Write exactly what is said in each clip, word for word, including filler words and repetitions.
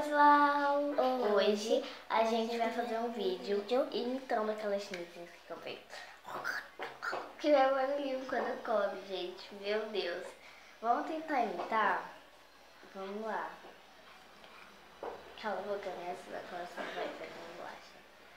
pessoal! Hoje a gente vai fazer um vídeo imitando aquelas sneakers que eu vejo. Que é barulhinho quando come, gente. Meu Deus. Vamos tentar imitar? Vamos lá. Cala a boca, né? Essa da coração vai fazer bolacha.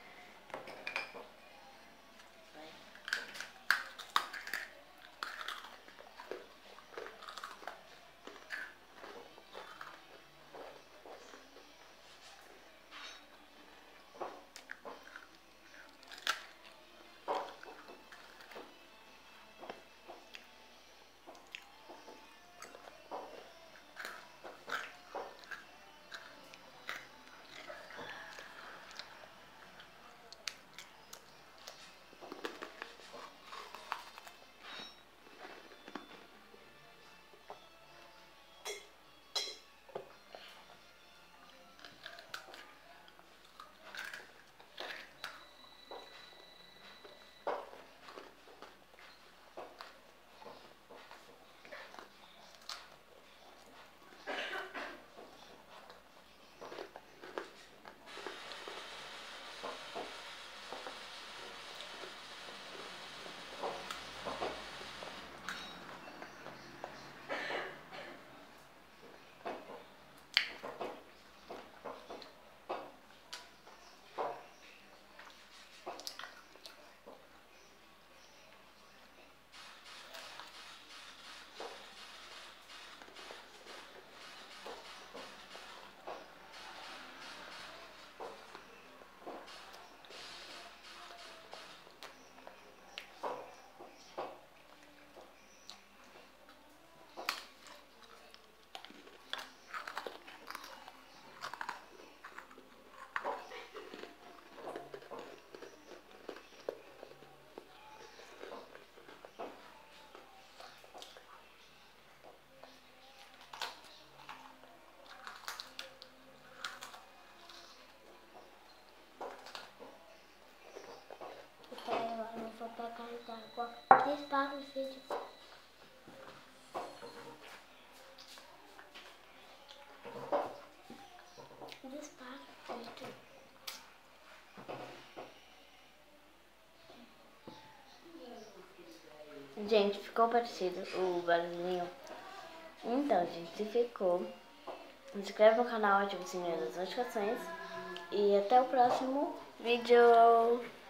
Vou pegar água. Dispara o vídeo. Dispara o vídeo. Gente, ficou parecido o barulhinho? Então, gente, se ficou, se inscreve no canal, ativa o sininho das notificações e até o próximo vídeo.